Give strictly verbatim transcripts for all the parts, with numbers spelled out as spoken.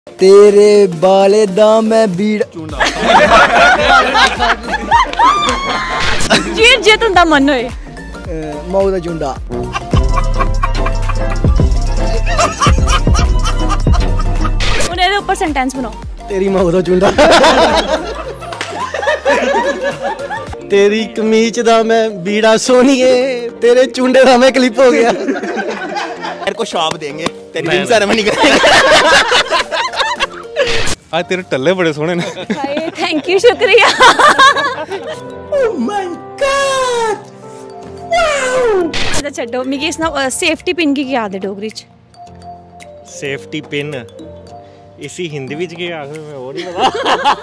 तेरे बाले दा मैं बीड़ जी जे तुंदा मन होए मऊ दा चुंडा हुन एदे ऊपर सेंटेंस बनाओ। तेरी मऊ दा चुंडा तेरी कमीज दा मैं बीड़ा सोनिए तेरे चुंडे दा मैं क्लिप हो गया। तेरे को शॉप देंगे तेरी रिंग सेरेमनी करेंगे। आज तेरे टल्ले बड़े सोहने ने। हाय थैंक यू शुक्रिया। Oh my God wow. अच्छा छड्डो मिगी सनाओ सेफ्टी पिन की क्या आदत है डोगरी च? सेफ्टी पिन इसी हिंदी विच के आखदे मैं और नहीं पता।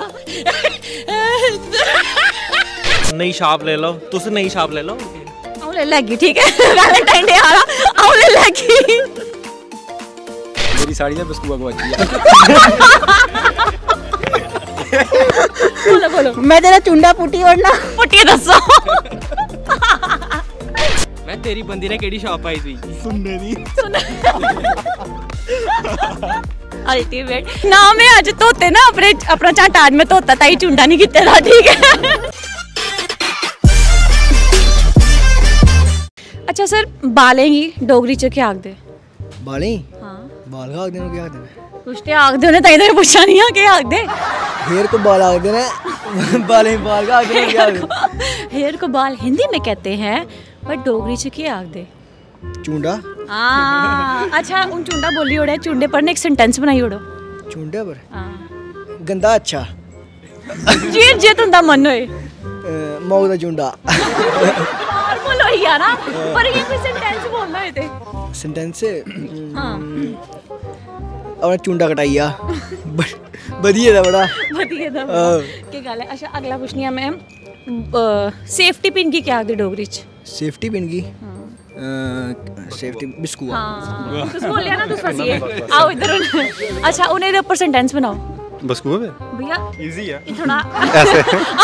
नई छाप ले लो तुस नई छाप ले लो। आऊं ले लगी ठीक है वैलेंटाइन डे आ रहा आऊं ले लगी। मेरी साड़ी में बस्कुआ गवाची है। बोलो बोलो मैं तेरा चुंडा पुटी ओढ़ना पुटिए दसो। मैं तेरी बंदी ने केड़ी शॉप आई थी सुनने दी अल्टीमेट ना मैं आज धोते ना अपने अपना झट आज मैं धोता ताई चुंडा नहीं किते दा ठीक है। अच्छा सर बालें गी डोगरी च क्या आखदे? बालें हां बाल का आखदे ने क्या आखदे ने कुछ ते आखदे ने ताई ते पुछा नहीं है क्या आखदे? हेयर को बाल आखदे ने बालें बाल का आखदे ने क्या आखदे? हेयर को बाल हिंदी में कहते हैं पर डोगरी च क्या आखदे? चुंडा हां अच्छा उन चुंडा बोली ओड़े चुंडे पर ने एक सेंटेंस बनाई ओड़ो। चुंडे पर हां गंदा अच्छा जी जे तुंदा मन होए मऊ दा चुंडा बोलो यार पर ये कोई सेंटेंस बोलना है ते सेंटेंस हां अपना चुंडा कटाइया बढ़िया था बड़ा बढ़िया था क्या गल है। अच्छा अगला पूछनी है मैं सेफ्टी पिन की क्या आखदे डोगरी च? सेफ्टी पिन की सेफ्टी बिस्कुआ हां तुस बोलिया ना तुस फसिए आओ इधर। अच्छा उन्हें दे ऊपर सेंटेंस बनाओ। बस्कुआ पे भैया इजी है थोड़ा ऐसे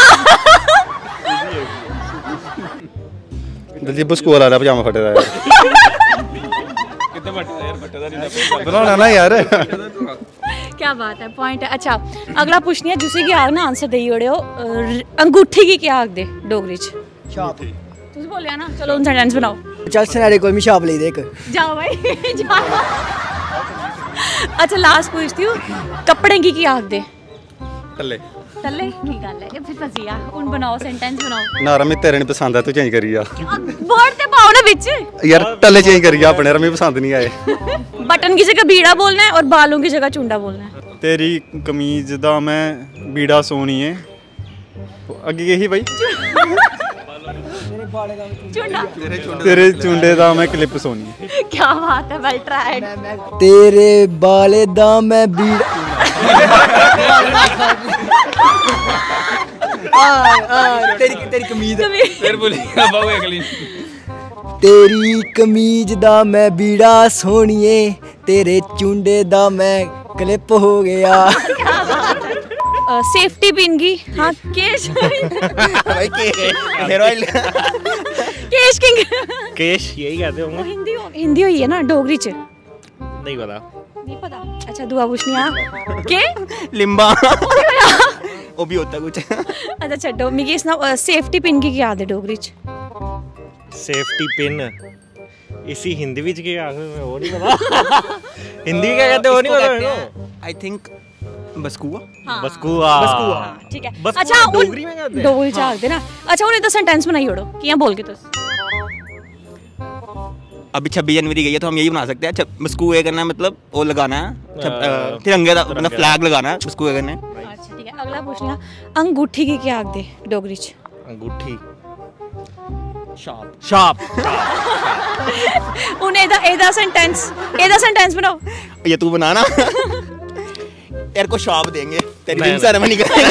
जल्दी बस्कुआ ला रहा पजामा फटे दा यार कितने फटे यार फटे दा नहीं बनाना ना यार। क्या बात है पॉइंट है। अच्छा अगला पूछनी है जिसी की आग ना आंसर देई ओड़ेओ अंगूठी की क्या आखदे डोगरी च? छाप तुस बोलिया ना चलो उन सेंटेंस बनाओ। चल सनारे कोई मी छाप ले दे एक जाओ भाई जाओ। अच्छा लास्ट पूछती हूँ कपड़े की क्या आखदे? टल्ले टल्ले की गल है फिर फसिया उन बनाओ सेंटेंस बनाओ। ना रमी तेरे नहीं पसंद है तू चेंज करी जा वर्ड ते पाओ ना बिच। यार टल्ले चेंज करी जा अपने रमी पसंद नहीं आए। बटन की जगह बीड़ा बोलना है और बालों की जगह चुंडा बोलना है। तेरी कमीज दा मैं बीड़ा सोनी है अगे यही भाई चुंडा तेरे चुंडे दा मैं क्लिप सोनी है। क्या बात है वेल ट्राइड। तेरे बाले दा मैं बीड़ा तेरी तेरी कमीज फिर बोलिएगा बाबू अगली तेरी कमीज दा मैं बीड़ा सोनिए तेरे चुंडे दा मैं क्लिप हो गया। सेफ्टी पिन की हाँ केश भाई के हेयर ऑयल केश किंग केश यही कहते वो होंगे हिंदी हो हिंदी हुई है ना डोगरी च नहीं पता। नहीं पता। अच्छा दुआ पूछनी है के लिम्बा वो भी होता कुछ। अच्छा छड्डो मिगी सनाओ सेफ्टी पिन की क्या आदत डोगरी च? सेफ्टी पिन इसी हिंदी विच के आखदे मैं और नहीं पता। हिंदी में क्या कहते हो नहीं पता मेरे आई थिंक बस्कुआ हाँ। बस्कुआ हाँ, ठीक है। बस्कुआ अच्छा डोगरी में कहते हैं? डोगरी च आखदे ना। अच्छा उन्हें तो सेंटेंस बनाई ओड़ो कियां बोल के तुस? अभी छब्बीस जनवरी गई है तो हम यही बना सकते हैं बस्कुए करना मतलब वो लगाना है तिरंगे का मतलब फ्लैग लगाना है बस्कुए करना है। अच्छा ठीक है अगला पूछनी है अंगूठी की क्या आखदे डोगरी च? अंगूठी शाप शाप उन्हें एदा एदा सेंटेंस एदा सेंटेंस बनाओ। ये तू बनाना तेरे को शॉप देंगे तेरी रिंग सेरेमनी करेंगे।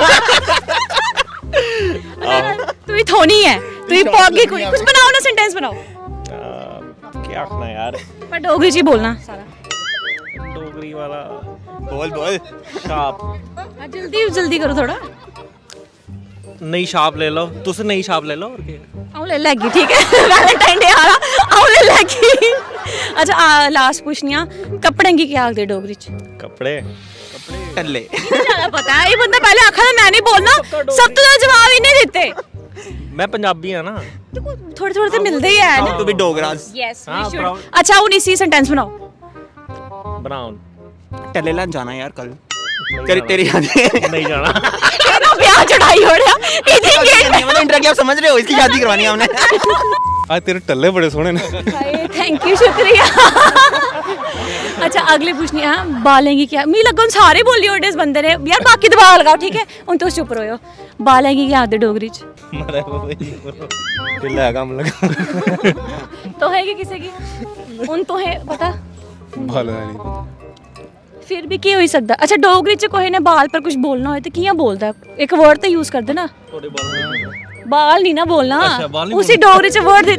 तू ही थोनी है तू ही पॉगी कोई कुछ बनाओ ना सेंटेंस बनाओ। क्या आखना यार पर डोगरी च बोलना सारा डोगरी वाला बोल बोल शाप जल्दी जल्दी करो थोड़ा। नई छाप ले लो तुस नई छाप ले लो और क्या आऊं ले लगी ठीक है वैलेंटाइन डे आ रहा आऊं ले लगी। अच्छा लास्ट पूछनी है कपड़े की क्या आखदे डोगरी च? कपड़े टल्ले ज्यादा पता है ये बंदा पहले आखा था मैं नहीं बोलना सब तो जवाब ही नहीं देते मैं पंजाबी हाँ ना थोड़े थोड़े तो मिलते ही है ना तू भी डोगरास यस हाँ, वी शुड brown. अच्छा उन इसी सेंटेंस बनाओ ब्राउन टल्ले लान जाना यार कल तेरी तेरी शादी नहीं जाना कहना ब्याह चढ़ाई हो रहा इतनी मतलब इंटरव्यू आप समझ रहे हो इसकी शादी करवानी है हमने आज तेरे टल्ले बड़े सोहने ने थैंक यू शुक्रिया अच्छा अगली पूछनी है बालेंगी क्या मी लगा उन सारे बोली ओडे इस बंदे ने यार बाकी दबा लगाओ ठीक है उन तो चुप रहो बालेंगी क्या आदे डोगरी च मरे ढिल्ला काम लगा तो है कि किसी की उन तो है पता भाला नहीं पता फिर भी की हो सकता अच्छा डोगरी च कोई ने बाल पर कुछ बोलना हो तो कियां बोलदा एक वर्ड तो यूज कर दे ना बाल नहीं ना बोलना उसी डोगरी च वर्ड दे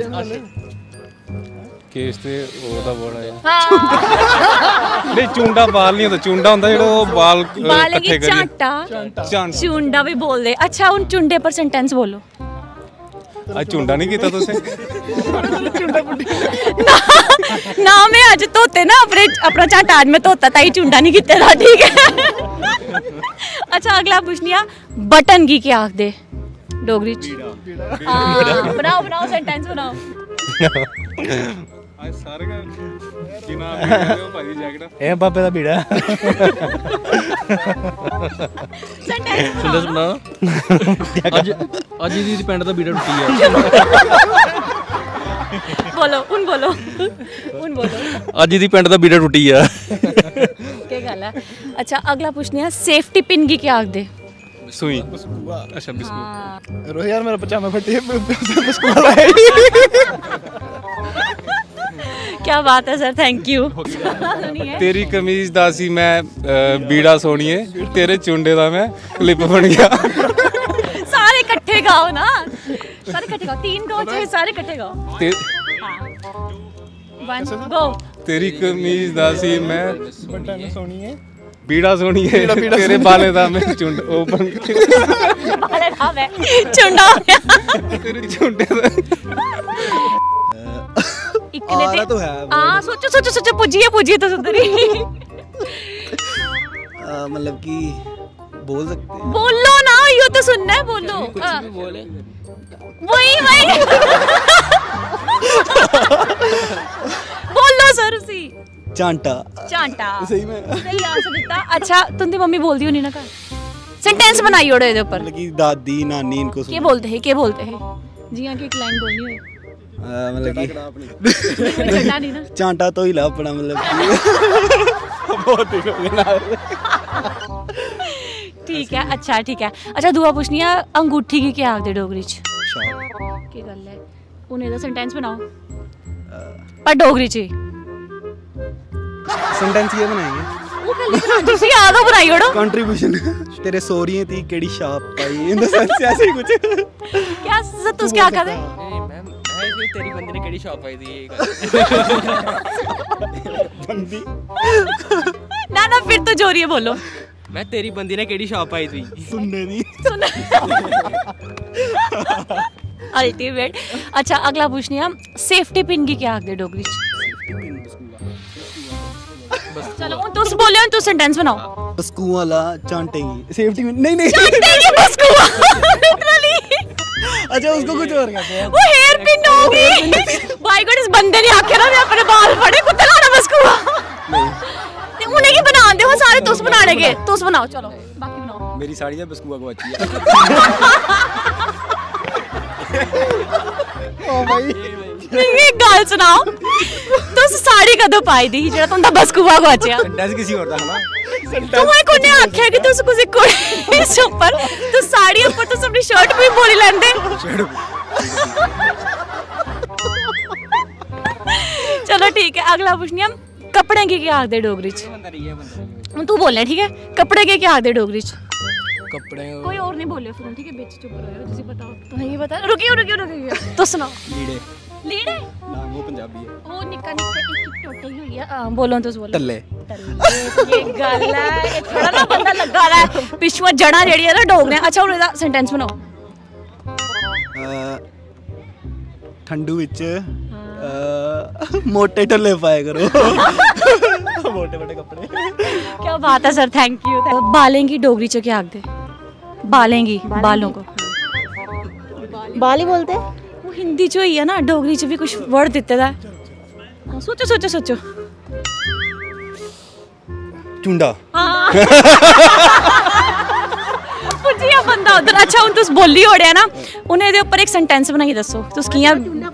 केस ते ओदा बड़ा है हाँ नहीं चुंडा बाल नहीं होता चुंडा होता जेड़ा वो बाल बालेंगी चांटा चांट चुंडा भी बोल दे अच्छा उन चुंडे पर सेंटेंस बोलो आज चुंडा नहीं कीता तुसे ना मैं अज धोते ना अपने अपना झाटा आज मैं धोता ताई चुंडा नहीं कीते दा ठीक है अच्छा अगला पूछनी है बटन की क्या आख दे डोगरी च हाँ, बनाओ बनाओ सेंटेंस बनाओ आज सारे का किना भाई जैकेट ए बाबे दा बीड़ा सेंटेंस सुंदर सुना ਅੱਜ ਅੱਜ ਦੀ ਪੈਂਟ ਦਾ ਬੀੜਾ ਟੁੱਟੀ ਹੈ बोलो उन बोलो उन बोलो ਅੱਜ ਦੀ ਪੈਂਟ ਦਾ ਬੀੜਾ ਟੁੱਟੀ ਆ क्या गल है अच्छा अगला पूछनी है सेफ्टी पिन की क्या आख दे सुई अच्छा बिस्कुट रो यार मेरा पजामा फटी है क्या बात है सर थैंक यू तेरी कमीज दा सी मैं बीड़ा सोनिए तेरे चुंडे दा मैं क्लिप बन गया सारे इकट्ठे गाओ ना सारे इकट्ठे गाओ तीन गाओ चाहे सारे इकट्ठे गाओ ते, वन गो तेरी कमीज दा सी मैं बटन सोनिए बीड़ा सोनिए तेरे बाले दा मैं चुंड ओ बन गया बाले का मैं चुंडा हो गया तेरे चुंडे दा इकने आ रहा तो है, आ सोचो सोचो सोचो पुजिए पुजिए तो सुंदरी मतलब कि बोल सकते हैं बोलो ना यो तो सुनना है बोलो आ, ਬੋਲੇ वही वही बोलो सर उसी चांटा चांटा सही में सही आंसर दिता अच्छा तुंदी मम्मी बोलती होनी ना घर सेंटेंस बनाई ओड़े ਇਹਦੇ ਉੱਪਰ मतलब कि दादी नानी इनको क्या बोलते हैं क्या बोलते हैं जियां की एक लाइन बोलनी हो मतलब कि चढ़ना नहीं ना चांटा तो ही ला अपना मतलब कि बहुत ही लोग ना ठीक है अच्छा ठीक है अच्छा दुआ पूछनी है अंगूठी की क्या आखदे डोगरी च की गल है उन्हें दा सेंटेंस बनाओ पर डोगरी च सेंटेंस ये बनाएंगे वो खाली बना तुसी याद हो बनाई ओड़ो कंट्रीब्यूशन तेरे सोरिये थी केड़ी छाप पाई इन द सेंस ऐसे ही कुछ क्या तुस क्या आखदे ਮੈਮ ਮੈਂ ਤੇਰੀ ਬੰਦੀ ਨੇ ਕਿਹੜੀ ਸ਼ਾਪ ਆਈ ਦੀ ਇਹ बंदी ना ना फिर तो जोरिए बोलो ਮੈਂ ਤੇਰੀ ਬੰਦੀ ਨੇ ਕਿਹੜੀ ਸ਼ਾਪ ਆਈ ਸੀ सुनने दी अल्टीमेट अच्छा अगला पूछनी है सेफ्टी पिन की क्या आखदे डोगरी च चलो हुन तुस बोले हुन तुस सेंटेंस बनाओ बस्कू वाला चांटेगी सेफ्टी में नहीं नहीं चांटेगी बस्कू लिटरली अच्छा उसको कुछ और कहते हैं वो हेयर पिन होगी भाई गॉड इस बंदे ने आखे ना मैं अपने बाल फड़े कुत्ते लाना बस्कू नहीं उन्हें की बना दे वो सारे तुस बनाने के तुस बनाओ चलो बाकी बनाओ मेरी साड़ी है बस्कुआ को अच्छी है ओ भाई एक गल सुनाओ तुस साड़ी कदों पाई दी जेड़ा तुंदा बस्कुआ गवाचया सेंटेंस किसी और था ना तुम्हें कोने आख्या कि तुस कुछ कोई इस ऊपर तो साड़ी ऊपर तुस अपनी शर्ट भी बोली लेंदे चलो ठीक है अगला पूछनी हम कपड़े की क्या आखदे डोगरी च हुन तू बोलना ठीक है कपड़े के क्या आखदे डोगरी च ਕੱਪੜੇ कोई और नहीं बोले फिर ठीक है बीच चुप रहो तुसी बताओ तुम्हें ये बता रुकियो रुकियो रुकियो तो सुनाओ लीड़े लीड़े ना वो पंजाबी है वो निक्का निक्का एक एक टोटे ही हुई है हां बोलो तुस बोलो टल्ले ये गल है ये थोड़ा ना बंदा लगा रहा है पिछवा जड़ा जेड़ी है ना डोगरे अच्छा हुन एदा सेंटेंस बनाओ ठंडू विच मोटे टल्ले पाए करो मोटे मोटे कपड़े। क्या बात है सर, थैंक यू। बालेंगी डोगरी च क्या आखदे? बालेंगी, बालों को बाल ही बोलते हैं। वो हिंदी च होई है ना, डोगरी च भी कुछ वर्ड दिते दा है। सोचो सोचो सोचो। चुंडा। पुजिया बंदा उधर। अच्छा हुन तुस बोली ओड़िया ना, उन्हें इहदे उपर एक सेंटेंस बनाइए दसो तुस कियां।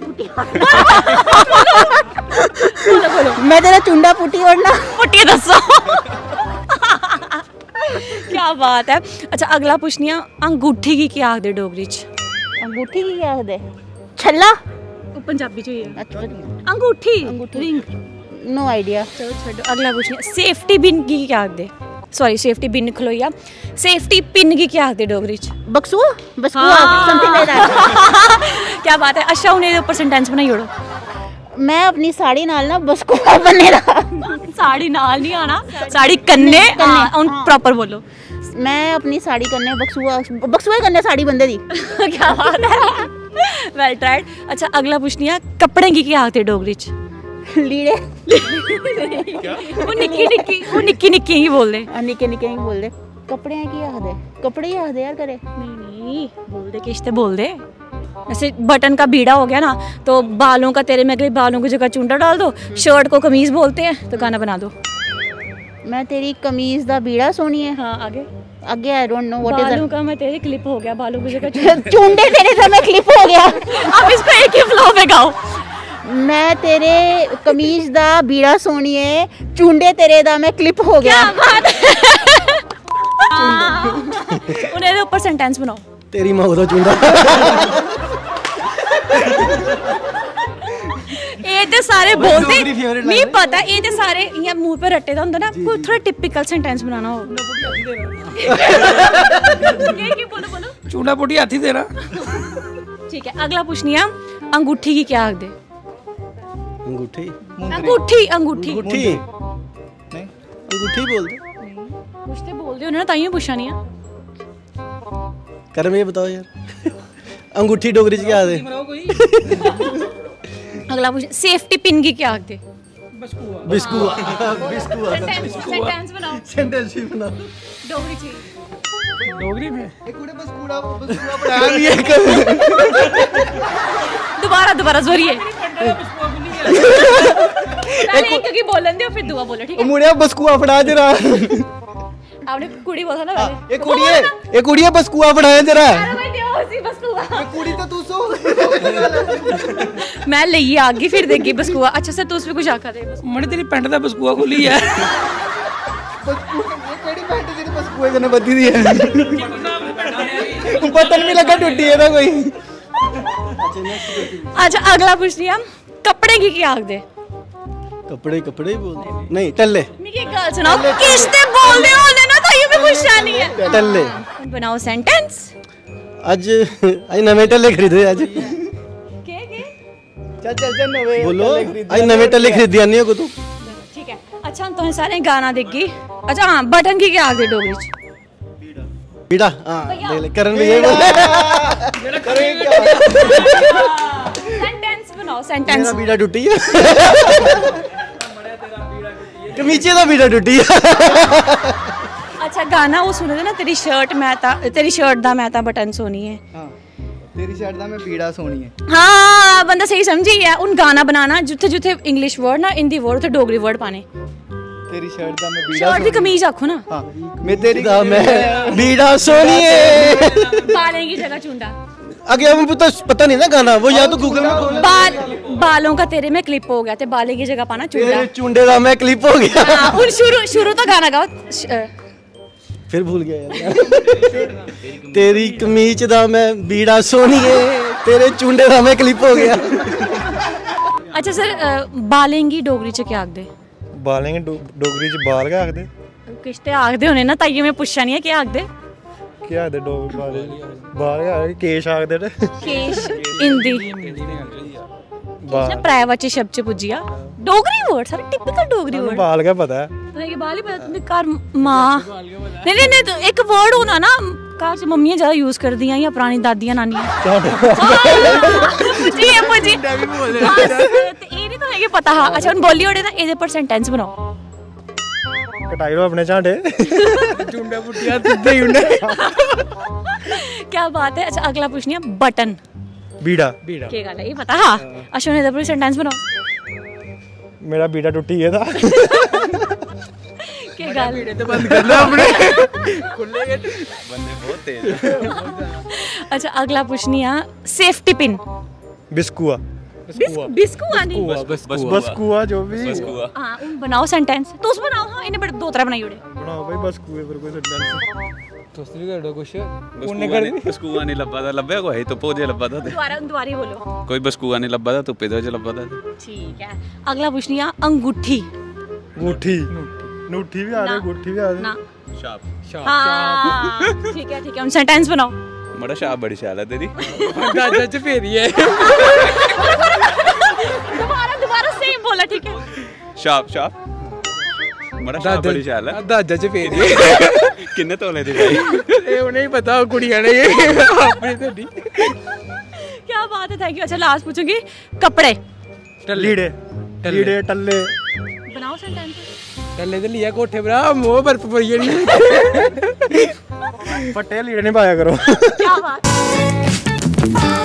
मैं तेरा चुंडा पुटी ओढ़ना। पुटिया दसो। क्या बात है। अच्छा अगला पुछनी आ, अंगूठी की क्या आखदे डोगरी च? अंगूठी की क्या आखदे? छल्ला। वो पंजाबी च होई है। अच्छा अंगूठी, रिंग। No idea. चलो छोड़ो। अगला पुछनी, सेफ्टी पिन की क्या आखदे? सॉरी सेफ्टी पिन खलोइया। सेफ्टी पिन की क्या आखदे डोगरी च? बक्सुआ, बस्कुआ, समथिंग लाइक दैट। क्या बात है। अच्छा हुन इहदे उपर सेंटेंस बनाई ओड़ो। मैं अपनी साड़ी नाल ना बस्कुआ बनने दा। साड़ी नाल नहीं आना, साड़ी कन्ने हुन प्रॉपर बोलो। मैं अपनी साड़ी कन्ने बक्सुआ, बक्सुआ कन्ने साड़ी बंदे दी। क्या बात है, वेल ट्राइड। अच्छा अगला पुछनी है, कपड़े की क्या आखदे डोगरी च? लीड़े। वो निक्की निक्की वो निक्की निक्की ही बोलदे। निक्के निक्के ही बोलदे। कपड़े की आखदे? कपड़े ही आखदे यार करे। नहीं नहीं बोलदे किश ते बोलदे। जैसे बटन का बीड़ा हो गया ना, तो बालों का तेरे में गई, बालों की जगह चुंडा डाल दो। शर्ट को कमीज बोलते हैं, तो गाना बना दो। मैं तेरी कमीज दा बीड़ा सोनी है। हाँ आगे आगे I don't know what is बालों का मैं तेरे क्लिप हो गया, बालों की जगह चुंडे तेरे से मैं क्लिप हो गया। अब इसको एक ही फ्लो में गाओ। मैं तेरे कमीज दा बीड़ा सोनी है, चुंडे तेरे दा मैं क्लिप हो गया। उन्हें ऊपर सेंटेंस बनाओ। तेरी माँ का चुंडा। ये ते सारे बोलते नहीं पता, ये ते सारे इयां मुंह पे रट्टे दा हुंदा ना। कोई थोड़ा टिपिकल सेंटेंस बनाना हो। क्या बोलो बोलो। चूड़ा पुटी हाथी देना। ठीक है अगला पूछनी है, अंगूठी की क्या आखदे? अंगूठी अंगूठी अंगूठी अंगूठी नहीं अंगूठी बोलते कुछ तो बोलदे होने ना, ताइयों पुछा नहीं है। कर मैं ये बताओ यार, अंगूठी डोगरी च क्या आखदे? अगला पूछ, सेफ्टी पिन की क्या आखदे? बिस्कुआ। बिस्कुआ सेंटेंस बनाओ। सेंटेंस भी बनाओ डोगरी च। डोगरी में एक उड़े बस्कुआ बस्कुआ पढ़ाया भी है। दोबारा दोबारा जोरिए। पहले एक की बोलन दे फिर दुआ बोलो, ठीक है? मुड़िया बस्कुआ पढ़ा जरा। आपने कुड़ी बोला ना पहले। एक कुड़िए एक कुड़िए बस्कुआ पढ़ाया जरा। अरे भाई देओ सी बस्कुआ। एक कुड़ी तो तू सो। मैं लई आगी फिर देगी बस्कुआ। अच्छा सर तू उस पे कुछ आखा दे बस। मने तेरी पैंट दा बस्कुआ खुली है। बस्कुआ ये केड़ी पैंट जेडी बस्कुए कने बद्धी दी है? पता नहीं लगा टूटी है ना कोई। अच्छा अगला पूछ लिया, कपड़े की क्या आखदे? कपड़े कपड़े ही बोलते नहीं टल्ले। मेरी एक गल सुनाओ, किसने बोल दे होने ना, तो ये भी पूछना नहीं है। टल्ले बनाओ सेंटेंस। आज आज नवे टल्ले खरीदे आज। के के चल चल चल नवे बोलो आज नवे टल्ले खरीदी आनी है को तू। ठीक है अच्छा हम तो सारे गाना देगी। अच्छा हां बटन की क्या आखदे डोगरी च? बीड़ा हां देख ले करण भी ये बोले। सेंटेंस बनाओ सेंटेंस। मेरा बीड़ा टूटी है। कमीचे दा बीड़ा टूटी है। अच्छा गाना वो सुने ना, तेरी शर्ट मैं ता तेरी शर्ट दा मैं ता बटन सोनी है। हां तेरी शर्ट दा मैं बीड़ा सोनी है। हाँ बंदा सही समझी है। उन गाना बनाना जिथे जिथे इंग्लिश वर्ड ना हिंदी वर्ड थे डोगरी वर्ड पाने। तेरी शर्ट दा मैं बीड़ा शर्ट दी कमीज आखो ना। हां मैं तेरी दा मैं बीड़ा सोनी है। बालें की जगह चुंडा। आगे अब पता पता नहीं ना गाना, वो या तो गूगल में खोल। बाल बालों का तेरे में क्लिप हो गया, ते बालें की जगह पाना चुंडा। तेरे चुंडे दा मैं क्लिप हो गया। हां और शुरू शुरू तो गाना गाओ। फिर भूल गया यार। तेरी कमीज दा मैं बीड़ा सोनी है, तेरे चुंडे दा मैं क्लिप हो गया। अच्छा सर बालेंगी डोगरी च क्या आखदे? बालेंगे डोगरी च बाल क्या आखदे? किश ते आखदे होने ना, ताइयों मैं पुछा नहीं है क्या आखदे। क्या आखदे डोगरी बाल बाल क्या आखदे? केश आखदे ने। केश हिंदी ना प्रायवाची शब्द च पुजिया। डोगरी वर्ड सारे टिपिकल डोगरी वर्ड। बाल क्या पता है? तुझे बाल ही पता, तुझे घर मां नहीं नहीं नहीं तो एक वर्ड होना ना घर च मम्मियां ज्यादा यूज कर दियां या पुरानी दादियां नानियां। जी पुजी ते ए नहीं तो है कि पता। हां अच्छा हुन बोली ओड़े ना, एदे पर सेंटेंस बनाओ। कटाई लो अपने झांटे चुंडा पुटिया तुद्दे ही उन्ने क्या बात है। अच्छा अगला पूछनी है बटन बीड़ा बीड़ा क्या गल है ये पता हाँ अश्विनी दा पूरी सेंटेंस बनाओ मेरा बीड़ा टुटी गया था क्या गल बीड़े तो बंद कर लो अपने खुले गए बंदे बहुत तेज अच्छा अगला पूछनी है सेफ्टी पिन बिस्कुआ बिस्कू आनी बसकुआ जो भी हां उन बनाओ सेंटेंस तुस बनाओ हां इन्हें बड़े दो तरह बनाई ओड़े बनाओ भाई बसकुए पर कोई सेंटेंस तुस नहीं कर दो कुछ उन्ने कर बसकुआ नहीं लब्बा था लब्बे को है तो पोजे लब्बा था दोबारा दोबारा बोलो कोई बसकुआ नहीं लब्बा था तो पे जो लब्बा था ठीक है अगला पूछनी है अंगूठी अंगूठी नूठी भी आ रही अंगूठी भी आ रही ना शाप हां ठीक है ठीक है हम सेंटेंस बनाओ मड़ा शाप बड़ी शाल है तेरी दादा च फेरी है दोबारा दोबारा सेम बोला ठीक है शाप शाप मड़ा शाप बड़ी शाल है दादा च फेरी किन्ने तोले दी भाई ए उन्हें ही पता कुड़ियां ने ये अपनी तेरी क्या बात है थैंक यू अच्छा लास्ट पूछूंगी कपड़े लीड़े लीड़े टल्ले बनाओ सेंटेंस टल्ले ते लिया कोठे भरा मोह बर्फ पड़ी जानी फटे लीड़े नहीं पाया करो क्या बात